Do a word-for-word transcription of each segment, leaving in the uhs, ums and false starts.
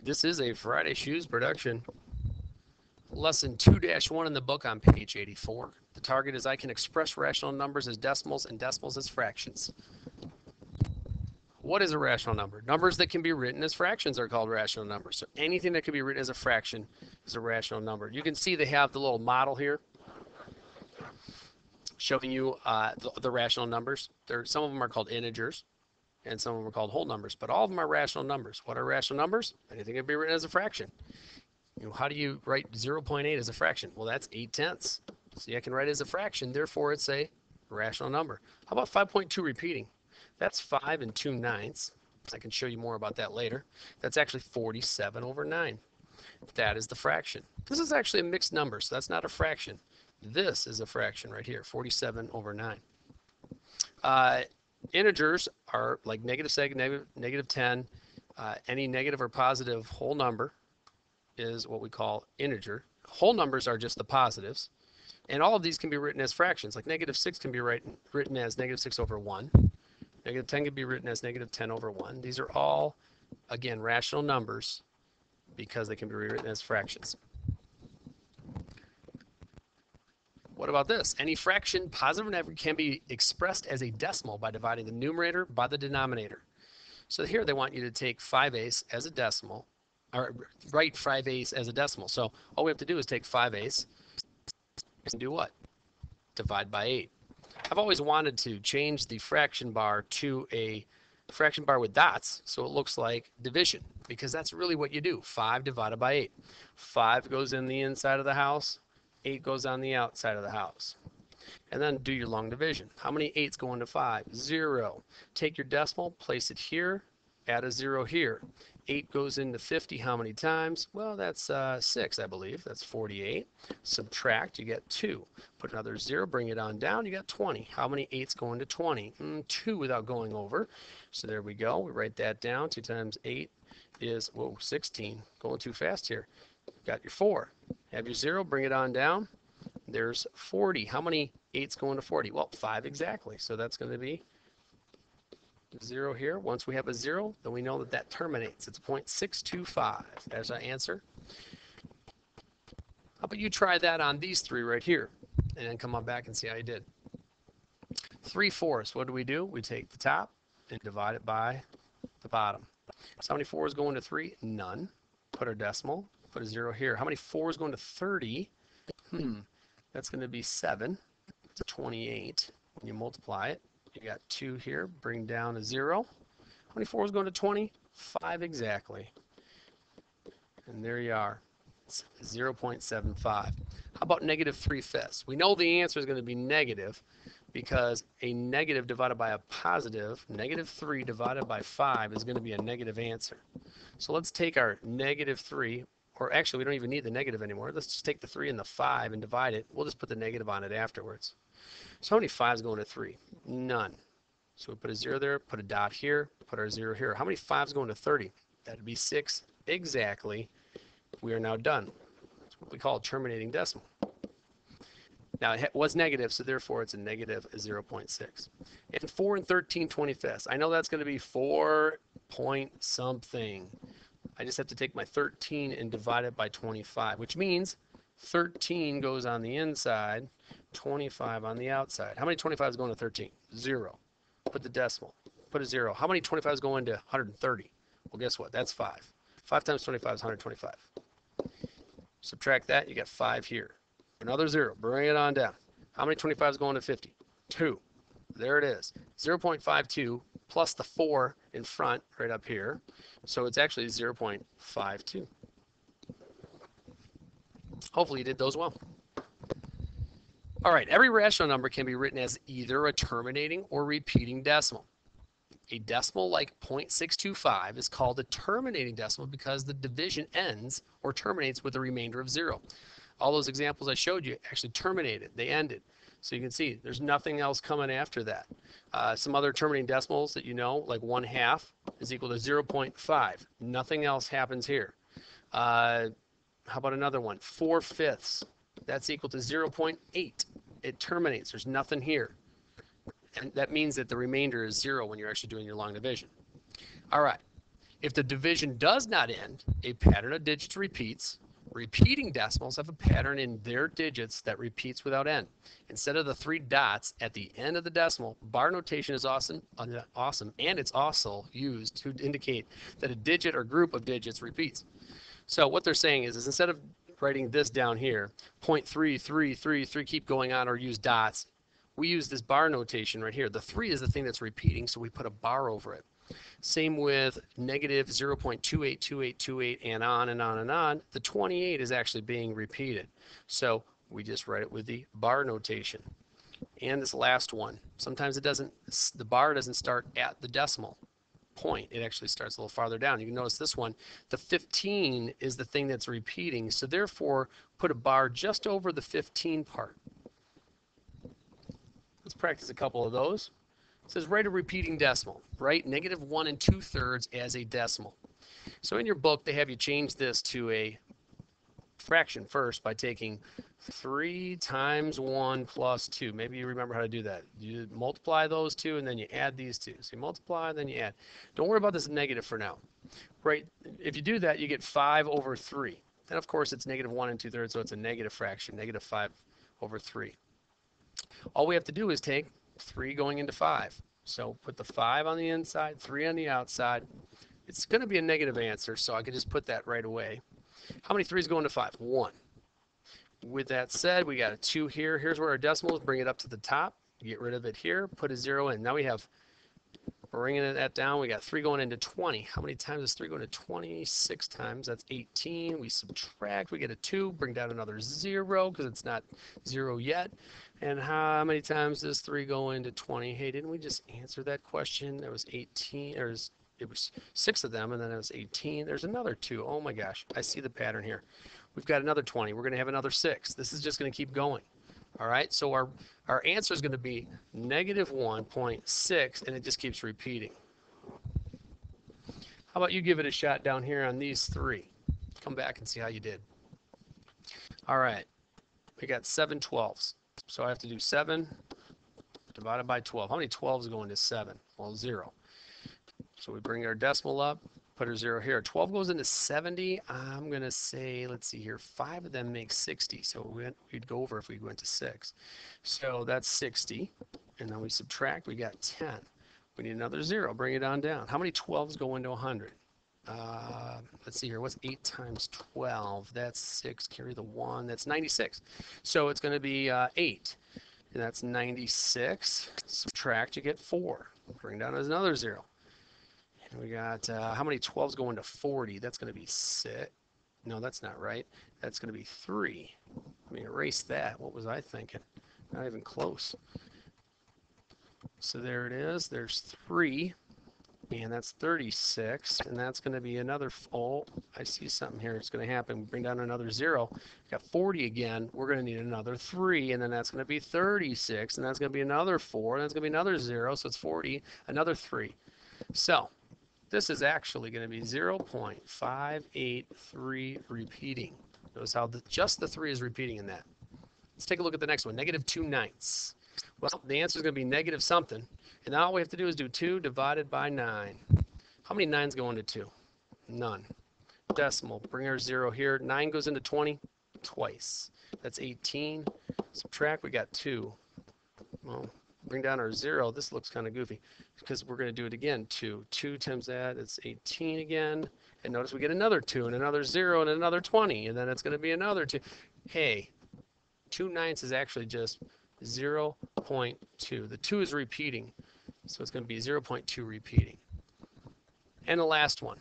This is a Friday Shoes production. Lesson two dash one in the book on page eighty-four. The target is I can express rational numbers as decimals and decimals as fractions. What is a rational number? Numbers that can be written as fractions are called rational numbers. So anything that can be written as a fraction is a rational number. You can see they have the little model here showing you uh, the, the rational numbers. There, some of them are called integers and some of them are called whole numbers, but all of them are rational numbers. What are rational numbers? Anything can be written as a fraction. You know, how do you write zero point eight as a fraction? Well, that's eight tenths. See, I can write it as a fraction, therefore it's a rational number. How about five point two repeating? That's five and two ninths. I can show you more about that later. That's actually forty-seven over nine. That is the fraction. This is actually a mixed number, so that's not a fraction. This is a fraction right here, forty-seven over nine. Uh, integers are like negative seven, negative, negative ten. Uh, any negative or positive whole number is what we call integer. Whole numbers are just the positives. And all of these can be written as fractions. Like negative six can be written, written as negative six over one. Negative ten can be written as negative ten over one. These are all, again, rational numbers because they can be rewritten as fractions. What about this? Any fraction, positive or negative, can be expressed as a decimal by dividing the numerator by the denominator. So here they want you to take five eighths as a decimal, or write five eighths as a decimal. So all we have to do is take five eighths and do what? Divide by eight. I've always wanted to change the fraction bar to a fraction bar with dots so it looks like division, because that's really what you do. five divided by eight. five goes in the inside of the house, eight goes on the outside of the house. And then do your long division. How many eights go into five? Zero. Take your decimal, place it here, add a zero here. eight goes into fifty how many times? Well, that's uh, six, I believe. That's forty-eight. Subtract, you get two. Put another zero, bring it on down, you got twenty. How many eights go into twenty? Mm, two without going over. So there we go. We write that down. two times eight is, whoa, sixteen. Going too fast here. Got your four. Have your zero, bring it on down. There's forty. How many eights go into forty? Well, five exactly. So that's going to be zero here. Once we have a zero, then we know that that terminates. It's zero point six two five as our answer. How about you try that on these three right here, and then come on back and see how you did. three fourths, what do we do? We take the top and divide it by the bottom. So how many fours go into three? None. Put our decimal, put a zero here. How many fours go into thirty? Hmm, that's going to be seven. It's twenty-eight. When you multiply it, you got two here, bring down a zero. How many fours go into twenty? five exactly. And there you are. It's zero point seven five. How about negative three fifths? We know the answer is going to be negative because a negative divided by a positive, negative three divided by five is going to be a negative answer. So let's take our negative three, or actually we don't even need the negative anymore. Let's just take the three and the five and divide it. We'll just put the negative on it afterwards. So how many fives go into three? None. So we put a zero there, put a dot here, put our zero here. How many fives go into thirty? That'd be six exactly. We are now done. That's what we call a terminating decimal. Now it was negative, so therefore it's a negative zero point six. And four and thirteen twenty-fifths. I know that's going to be four point something. I just have to take my thirteen and divide it by twenty-five, which means thirteen goes on the inside, twenty-five on the outside. How many twenty-fives go into thirteen? Zero. Put the decimal. Put a zero. How many twenty-fives go into one hundred thirty? Well, guess what? That's five. five times twenty-five is one hundred twenty-five. Subtract that, you get five here. Another zero. Bring it on down. How many twenty-fives go into fifty? two. There it is. zero point five two plus the four in front right up here. So it's actually zero point five two. Hopefully you did those well. All right, every rational number can be written as either a terminating or repeating decimal. A decimal like zero point six two five is called a terminating decimal because the division ends or terminates with a remainder of zero. All those examples I showed you actually terminated, they ended. So you can see there's nothing else coming after that. Uh, some other terminating decimals that you know, like one half is equal to zero point five. Nothing else happens here. Uh, how about another one? four fifths. That's equal to zero point eight. It terminates. There's nothing here. And that means that the remainder is zero when you're actually doing your long division. All right. If the division does not end, a pattern of digits repeats. Repeating decimals have a pattern in their digits that repeats without end. Instead of the three dots at the end of the decimal, bar notation is awesome, awesome, and it's also used to indicate that a digit or group of digits repeats. So what they're saying is, is instead of writing this down here, zero point three three three three, keep going on, or use dots, we use this bar notation right here. The three is the thing that's repeating, so we put a bar over it. Same with negative zero point two eight two eight two eight and on and on and on. The twenty-eight is actually being repeated. So we just write it with the bar notation. And this last one, sometimes it doesn't, the bar doesn't start at the decimal point. It actually starts a little farther down. You can notice this one, the fifteen is the thing that's repeating. So therefore, put a bar just over the fifteen part. Let's practice a couple of those. It says write a repeating decimal. Write negative one and two thirds as a decimal. So in your book, they have you change this to a fraction first by taking three times one plus two. Maybe you remember how to do that. You multiply those two and then you add these two. So you multiply, then you add. Don't worry about this negative for now. Right? If you do that, you get five over three. Then of course it's negative one and two thirds, so it's a negative fraction, negative five over three. All we have to do is take three going into five. So put the five on the inside, three on the outside. It's going to be a negative answer, so I could just put that right away. How many threes go into five? One. With that said, we got a two here. Here's where our decimals, bring it up to the top. Get rid of it here, put a zero in. Now we have, bringing that down, we got three going into twenty. How many times is three going to twenty-six times? That's eighteen. We subtract, we get a two, bring down another zero because it's not zero yet. And how many times does three go into twenty? Hey, didn't we just answer that question? There was eighteen, or it was six of them, and then it was eighteen. There's another two. Oh my gosh, I see the pattern here. We've got another twenty. We're going to have another six. This is just going to keep going. All right, so our, our answer is going to be negative one point six, and it just keeps repeating. How about you give it a shot down here on these three? Come back and see how you did. All right, we got seven twelves. So I have to do seven divided by twelve. How many twelves go into seven? Well, zero. So we bring our decimal up, put our zero here. twelve goes into seventy. I'm going to say, let's see here, five of them make sixty. So we'd go over if we went to six. So that's sixty. And then we subtract, we got ten. We need another zero, bring it on down. How many twelves go into one hundred? Uh, let's see here, what's eight times twelve? That's six, carry the one, that's ninety-six. So it's going to be uh, eight, and that's ninety-six. Subtract, you get four. Bring down another zero. And we got, uh, how many twelves go into forty? That's going to be six. No, that's not right. That's going to be three. Let me erase that. What was I thinking? Not even close. So there it is. There's three. And that's thirty-six, and that's going to be another, oh, I see something here. It's going to happen. Bring down another zero. We've got forty again. We're going to need another three, and then that's going to be thirty-six, and that's going to be another four, and that's going to be another zero, so it's forty, another three. So this is actually going to be zero point five eight three repeating. Notice how the, just the three is repeating in that. Let's take a look at the next one, negative two ninths. Well, the answer is going to be negative something. And now all we have to do is do two divided by nine. How many nines go into two? None. Decimal. Bring our zero here. nine goes into twenty twice. That's eighteen. Subtract, we got two. Well, bring down our zero. This looks kind of goofy because we're going to do it again. two. two times that, it's eighteen again. And notice we get another two and another zero and another twenty. And then it's going to be another two. Hey, two ninths is actually just zero point two. The two is repeating. So it's going to be zero point two repeating. And the last one,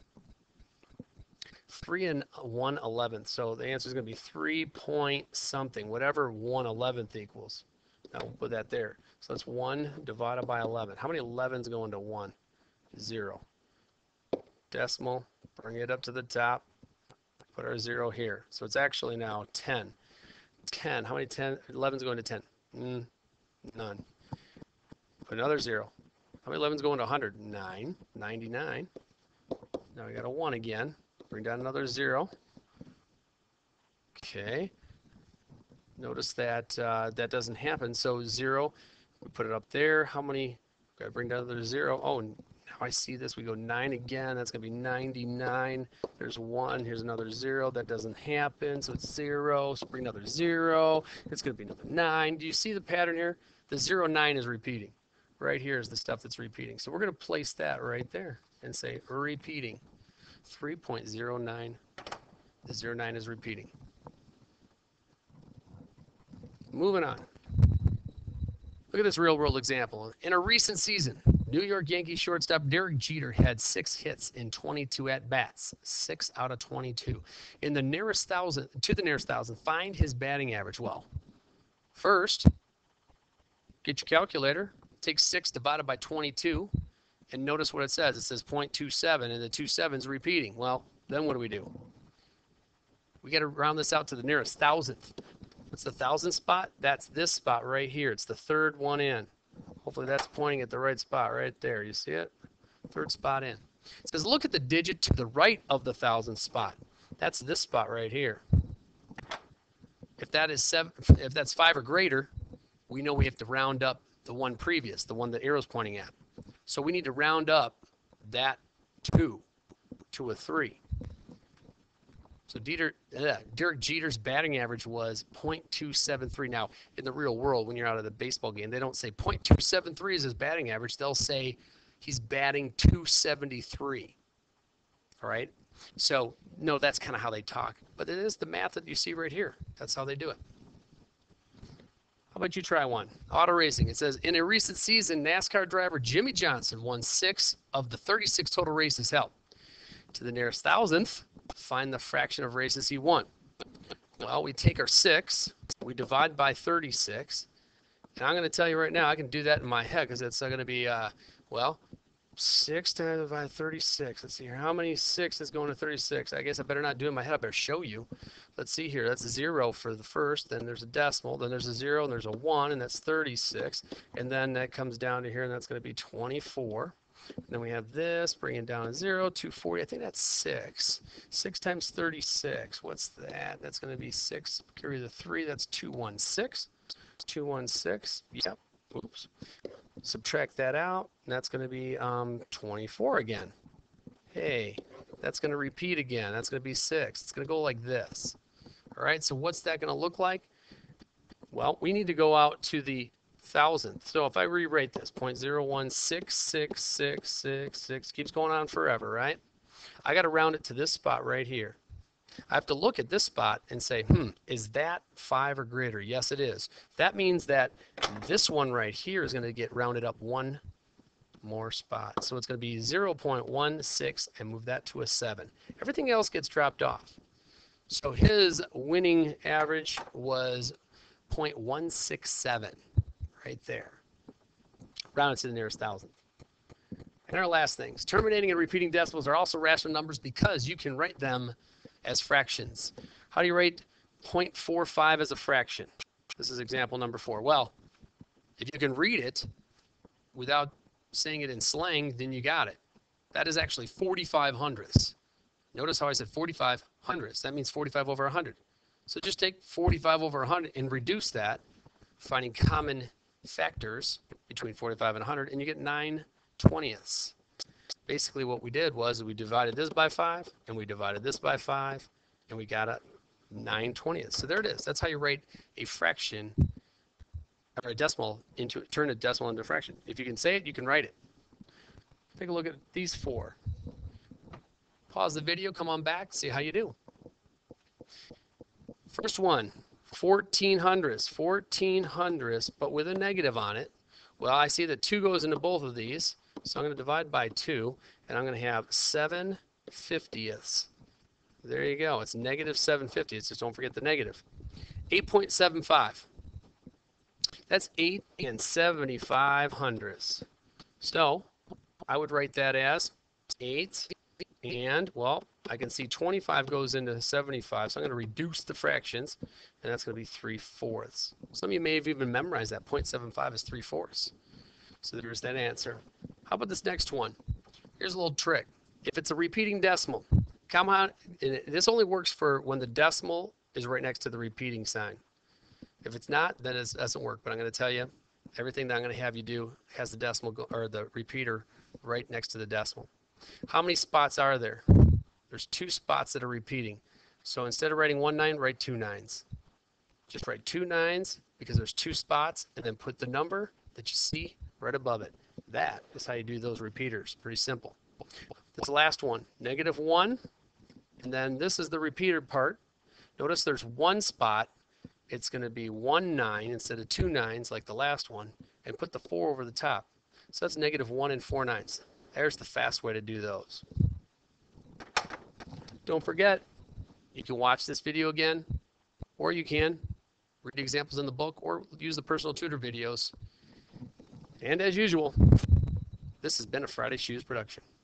three and one eleventh. So the answer is going to be three point something, whatever one eleventh equals. Now we'll put that there. So that's one divided by eleven. How many elevens go into one? Zero. Decimal, bring it up to the top, put our zero here. So it's actually now ten. ten. How many ten? elevens go into ten? Mm, none. Put another zero. How many elevens go into one hundred? nine. ninety-nine. Now we got a one again. Bring down another zero. Okay. Notice that uh, that doesn't happen. So zero, we put it up there. How many? Got to bring down another zero. Oh, now how I see this. We go nine again. That's going to be ninety-nine. There's one. Here's another zero. That doesn't happen. So it's zero. So bring another zero. It's going to be another nine. Do you see the pattern here? The zero, nine is repeating. Right here is the stuff that's repeating. So we're going to place that right there and say repeating. three point zero nine. The zero, nine is repeating. Moving on. Look at this real world example. In a recent season, New York Yankees shortstop Derek Jeter had six hits in twenty-two at-bats, six out of twenty-two. In the nearest thousand, to the nearest thousand, find his batting average. Well, first, get your calculator, take six divided by twenty-two, and notice what it says. It says zero point two seven, and the two seven's repeating. Well, then what do we do? We got to round this out to the nearest thousandth. What's the thousand spot? That's this spot right here. It's the third one in. Hopefully that's pointing at the right spot right there. You see it? Third spot in. It says look at the digit to the right of the thousand spot. That's this spot right here. If that is seven, if that's five or greater, we know we have to round up the one previous, the one the arrow's pointing at. So we need to round up that two to a three. So Dieter, uh, Derek Jeter's batting average was zero point two seven three. Now, in the real world, when you're out of the baseball game, they don't say zero point two seven three is his batting average. They'll say he's batting two seventy-three. All right? So, no, that's kind of how they talk. But it is the math that you see right here. That's how they do it. How about you try one? Auto racing. It says, in a recent season, NASCAR driver Jimmy Johnson won six of the thirty-six total races held. To the nearest thousandth, find the fraction of races he won. Well, we take our six, we divide by thirty-six, and I'm going to tell you right now, I can do that in my head because it's going to be, uh, well, six divided by thirty-six. Let's see here. How many six is going to thirty-six? I guess I better not do it in my head. I better show you. Let's see here. That's a zero for the first. Then there's a decimal. Then there's a zero, and there's a one, and that's thirty-six. And then that comes down to here, and that's going to be twenty-four. And then we have this, bringing down a zero, two forty. I think that's six. six times thirty-six. What's that? That's going to be six. Carry the three. That's two hundred sixteen. two hundred sixteen. Yep. Oops. Subtract that out. And that's going to be um, twenty-four again. Hey, that's going to repeat again. That's going to be six. It's going to go like this. All right, so what's that going to look like? Well, we need to go out to the thousandth. So if I rewrite this, zero point zero one six six six six six, keeps going on forever, right? I got to round it to this spot right here. I have to look at this spot and say, hmm, is that five or greater? Yes, it is. That means that this one right here is going to get rounded up one more spot. So it's going to be zero point one six and move that to a seven. Everything else gets dropped off. So his winning average was zero point one six seven. Right there. Rounded to the nearest thousand. And our last things. Terminating and repeating decimals are also rational numbers because you can write them as fractions. How do you write zero point four five as a fraction? This is example number four. Well, if you can read it without saying it in slang, then you got it. That is actually forty-five hundredths. Notice how I said forty-five hundredths. That means forty-five over one hundred. So just take forty-five over one hundred and reduce that, finding common factors between forty-five and one hundred, and you get nine twentieths. Basically what we did was we divided this by five, and we divided this by five, and we got a nine twentieths. So there it is. That's how you write a fraction, or a decimal, into turn a decimal into a fraction. If you can say it, you can write it. Take a look at these four. Pause the video, come on back, see how you do. First one. fourteen hundredths, fourteen hundredths, but with a negative on it. Well, I see that two goes into both of these, so I'm going to divide by two, and I'm going to have seven fiftieths. There you go. It's negative seven fiftieths. Just don't forget the negative. eight point seven five. That's eight and seventy-five hundredths. So I would write that as eight and, well, I can see twenty-five goes into seventy-five, so I'm going to reduce the fractions, and that's going to be three fourths. Some of you may have even memorized that. zero point seven five is three fourths. So there's that answer. How about this next one? Here's a little trick. If it's a repeating decimal, come on, this only works for when the decimal is right next to the repeating sign. If it's not, then it doesn't work. But I'm going to tell you, everything that I'm going to have you do has the decimal go, or the repeater right next to the decimal. How many spots are there? There's two spots that are repeating. So instead of writing one nine, write two nines. Just write two nines because there's two spots, and then put the number that you see right above it. That is how you do those repeaters. Pretty simple. This last one, negative one, and then this is the repeater part. Notice there's one spot. It's going to be one nine instead of two nines like the last one, and put the four over the top. So that's negative one and four nines. There's the fast way to do those. Don't forget, you can watch this video again, or you can read the examples in the book, or use the personal tutor videos. And as usual, this has been a Friday Shoes production.